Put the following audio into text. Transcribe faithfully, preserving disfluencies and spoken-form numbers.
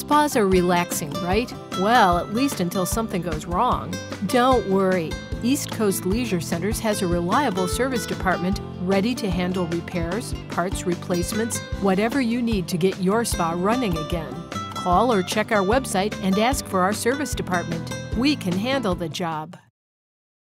Spas are relaxing, right? Well, at least until something goes wrong. Don't worry. East Coast Leisure Centers has a reliable service department ready to handle repairs, parts replacements, whatever you need to get your spa running again. Call or check our website and ask for our service department. We can handle the job.